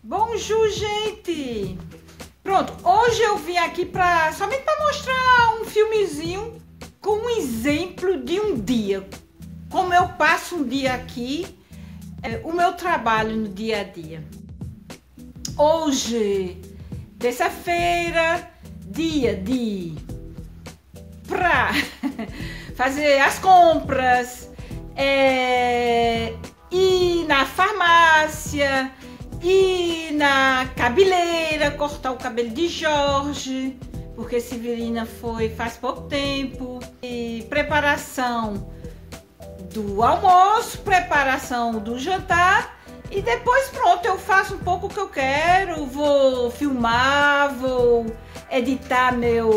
Bonjour, gente! Pronto, hoje eu vim aqui somente para mostrar um filmezinho com um exemplo de um dia. Como eu passo um dia aqui, o meu trabalho no dia a dia. Hoje, terça-feira, dia para fazer as compras, ir na farmácia, ir na cabeleireira, cortar o cabelo de Jorge, porque Severina foi faz pouco tempo, e preparação do almoço, preparação do jantar, e depois pronto, eu faço um pouco o que eu quero, vou filmar, vou editar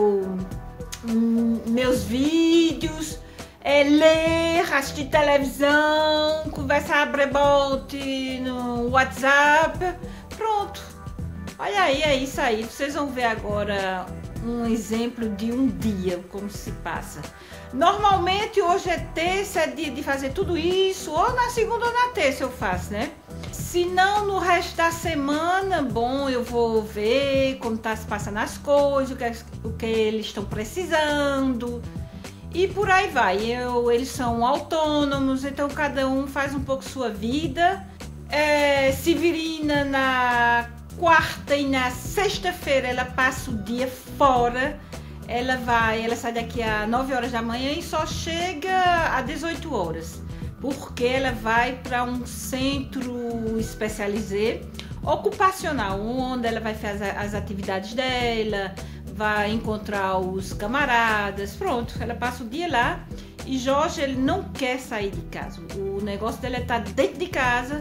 meus vídeos, ler, assistir televisão, conversar brebote no WhatsApp, pronto. Olha aí, é isso aí. Vocês vão ver agora um exemplo de um dia, como se passa. Normalmente hoje é terça, é dia de fazer tudo isso, ou na segunda ou na terça eu faço, né? Se não, no resto da semana, bom, eu vou ver como tá se passando as coisas, o que eles estão precisando. E por aí vai, eles são autônomos, então cada um faz um pouco sua vida. Severina na quarta e na sexta-feira ela passa o dia fora. Ela sai daqui às 9 horas da manhã e só chega às 18 horas. Porque ela vai para um centro especializado, ocupacional, onde ela vai fazer as atividades dela, vai encontrar os camaradas, pronto, ela passa o dia lá. E Jorge, ele não quer sair de casa, o negócio dele é estar dentro de casa,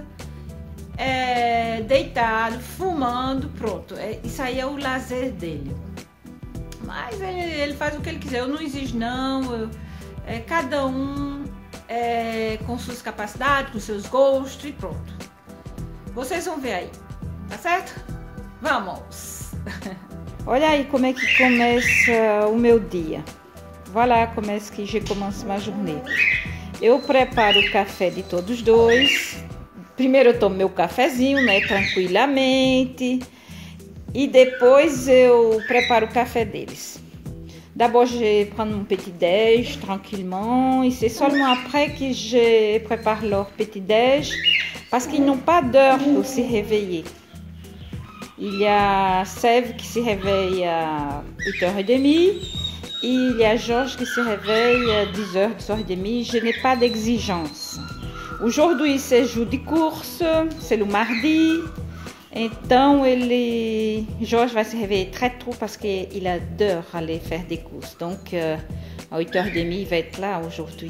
deitado, fumando, pronto, isso aí é o lazer dele. Mas ele faz o que ele quiser, eu não exijo não, cada um com suas capacidades, com seus gostos e pronto. Vocês vão ver aí, tá certo? Vamos! Olha aí como é que começa o meu dia. Voilà como est-ce que je commence ma journée. Eu preparo o café de todos dois. Primeiro eu tomo meu cafezinho, né, tranquilamente. E depois eu preparo o café deles. D'abord, je prends mon petit-déj tranquillement. Et c'est seulement après que je prépare leur petit-déj. Parce qu'ils n'ont pas d'heure pour se réveiller. Il y a Sève qui se réveille à 8h30. Et il y a Georges qui se réveille à 10h, 10h30. Je n'ai pas d'exigence. Aujourd'hui, c'est jour de course. C'est le mardi. Então Jorge vai se réveiller très tôt parce qu'il adore aller faire des courses. Donc à 8h30 il va être là aujourd'hui.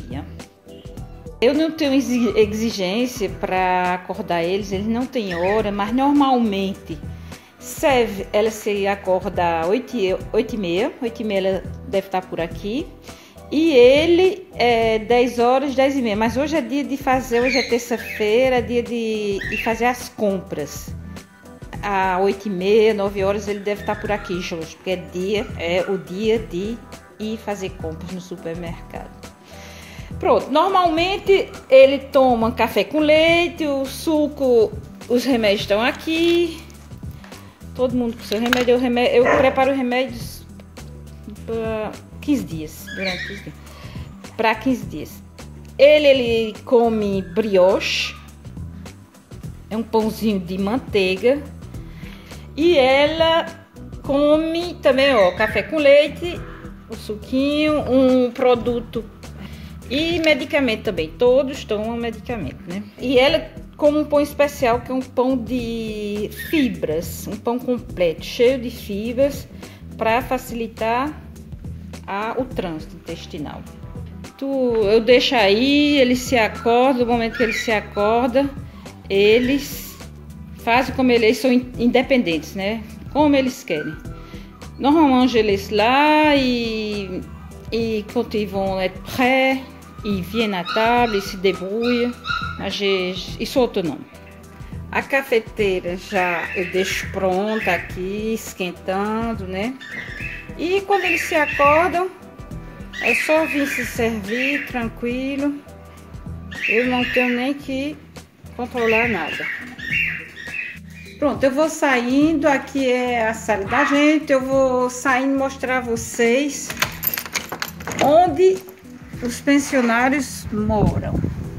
Eu não tenho exigência para acordar eles não têm hora, mas normalmente Sève, ela se acorda às 8h30, 8h30 ela deve estar por aqui. E ele 10 horas, 10h30. Mas hoje é dia de fazer, hoje é terça-feira, é dia de fazer as compras. Às 8h30, 9 horas ele deve estar por aqui, Jorge, porque é o dia de ir fazer compras no supermercado. Pronto, normalmente ele toma café com leite, o suco, os remédios estão aqui. Todo mundo com seu remédio. Eu preparo remédios para 15 dias, durante 15 dias. Para 15 dias. Ele come brioche, é um pãozinho de manteiga. E ela come também, ó, café com leite, o suquinho, um produto e medicamento também. Todos tomam medicamento, né? E ela come um pão especial, que é um pão de fibras, um pão completo, cheio de fibras, para facilitar o trânsito intestinal. Eu deixo aí, ele se acorda, no momento que ele se acorda, eles fazem como eles são independentes, né? Como eles querem. Normalement, je laisse là et quand ils vont être prêts, ils viennent à table, ils se débrouillent. Ils sont autonomes. A cafeteira já eu deixo pronta aqui, esquentando, né? E quando eles se acordam, é só vir se servir tranquilo. Eu não tenho nem que controlar nada. Pronto, eu vou saindo. Aqui é a sala da gente. Eu vou saindo mostrar a vocês onde os pensionários moram.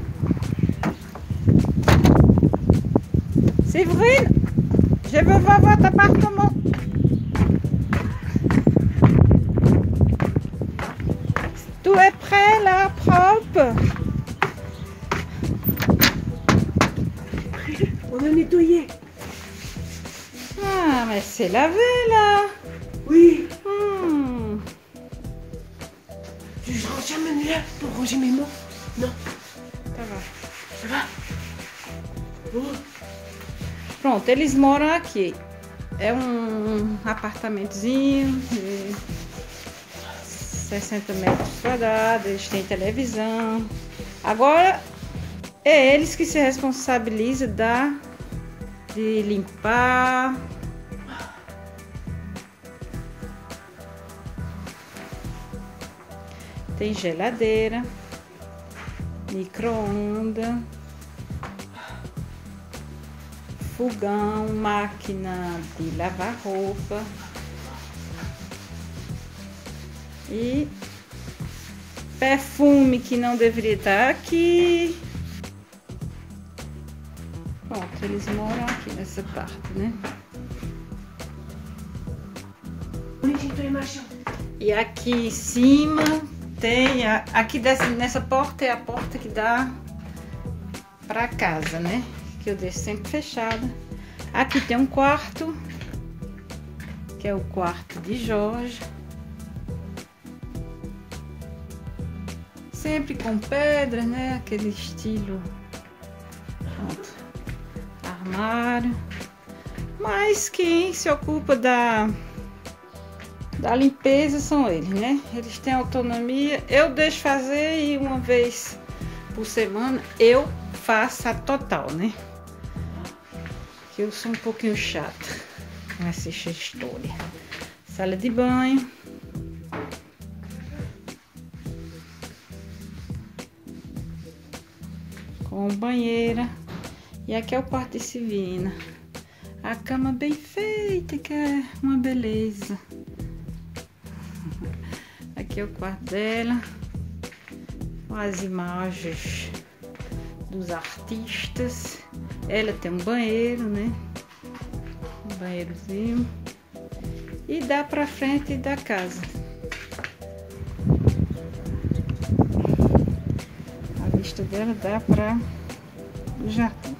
Séverine, je veux voir votre appartement. Tout est prêt là, propre. On a nettoyé. Ah, mais c'est lavé là. Oui. Je rentre jamais là pour ranger mes mots. Non. Tá bom. Ça va? Oh. Pronto, eles moram aqui. É um apartamentozinho de 60 metros quadrados, eles têm televisão. Agora é eles que se responsabilizam de limpar. Tem geladeira, micro-ondas, fogão, máquina de lavar roupa e perfume que não deveria estar aqui. Pronto, eles moram aqui nessa parte, né? E aqui em cima tem aqui nessa porta é a porta que dá para casa, né? Que eu deixo sempre fechada. Aqui tem um quarto, que é o quarto de Jorge. Sempre com pedras, né? Aquele estilo. Pronto. Armário. Mas quem se ocupa da limpeza são eles, né? Eles têm autonomia. Eu deixo fazer e uma vez por semana eu faço a total, né? Que eu sou um pouquinho chata com essa história. Sala de banho. Com banheira. E aqui é o quarto de Silvina. A cama bem feita, que é uma beleza. Aqui é o quarto dela. Com as imagens dos artistas. Ela tem um banheiro, né? Um banheirozinho. E dá pra frente da casa. A vista dela dá para o jardim.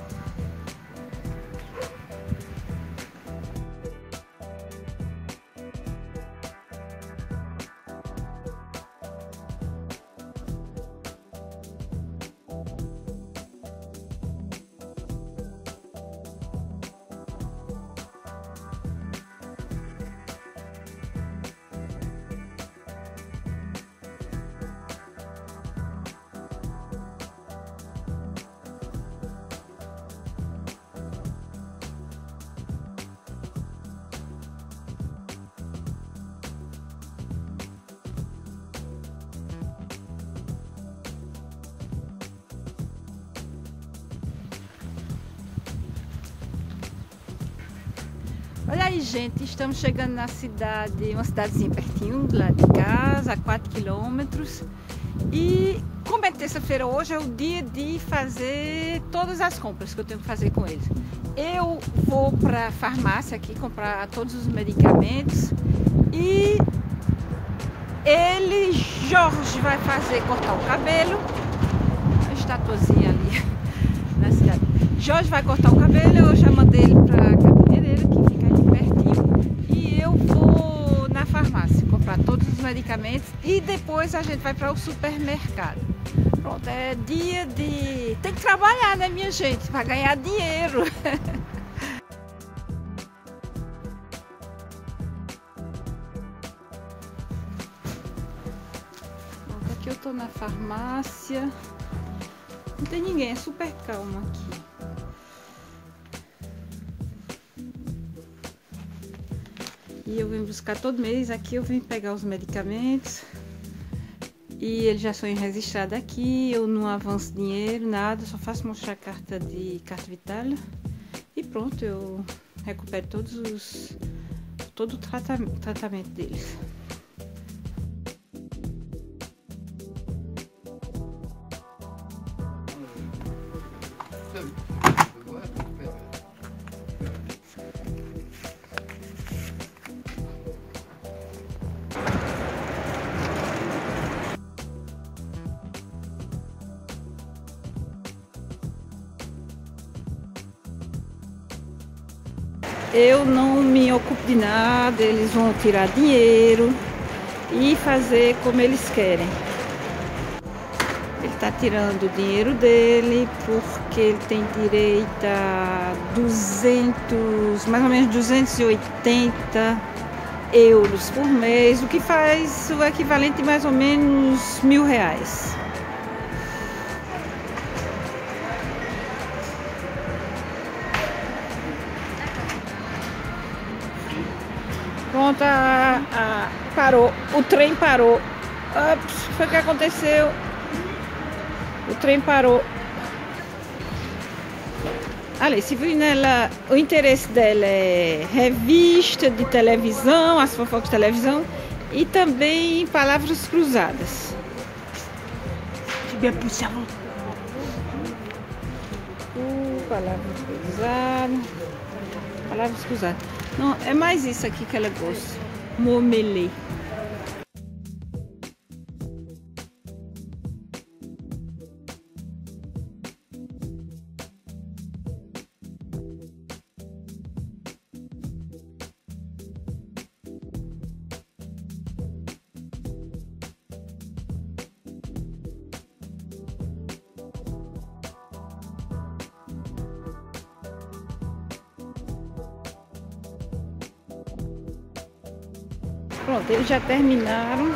Olha aí, gente, estamos chegando na cidade, uma cidadezinha pertinho lá de casa, a 4 quilômetros. E como é terça-feira hoje, é o dia de fazer todas as compras que eu tenho que fazer com eles. Eu vou para a farmácia aqui comprar todos os medicamentos e Jorge vai cortar o cabelo. A estatuazinha ali na cidade. Jorge vai cortar o cabelo, eu já mandei ele para a cabeleireira que fica aqui pertinho. E eu vou na farmácia comprar todos os medicamentos e depois a gente vai para o supermercado. Pronto, é dia de... Tem que trabalhar, né, minha gente, para ganhar dinheiro. Pronto, aqui eu tô na farmácia. Não tem ninguém, é super calmo aqui. E eu venho buscar todo mês aqui, eu venho pegar os medicamentos. E eles já são registrados aqui, eu não avanço dinheiro, nada, só faço mostrar a carta vital. E pronto. pronto, eu recupero todo o tratamento deles. Eu não me ocupo de nada, eles vão tirar dinheiro e fazer como eles querem. Ele está tirando o dinheiro dele porque ele tem direito a 200, mais ou menos 280 euros por mês, o que faz o equivalente de mais ou menos R$1.000. Pronto, parou, o trem parou. Ops, foi o que aconteceu. O trem parou. Olha, se viu nela, o interesse dela é revista de televisão, as fofocas de televisão e também palavras cruzadas. C'est bien plus savant. Palavras cruzadas. Palavras cruzadas. Não, é mais isso aqui que ela gosta. Momelê. Pronto, eles já terminaram.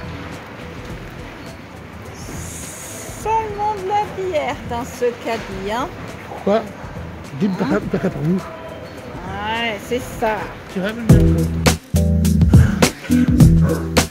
Seulement de la bière dans ce caddie, hein? Pourquoi? Dis Baka pour nous. Ouais, c'est ça. Tu ramènes bien.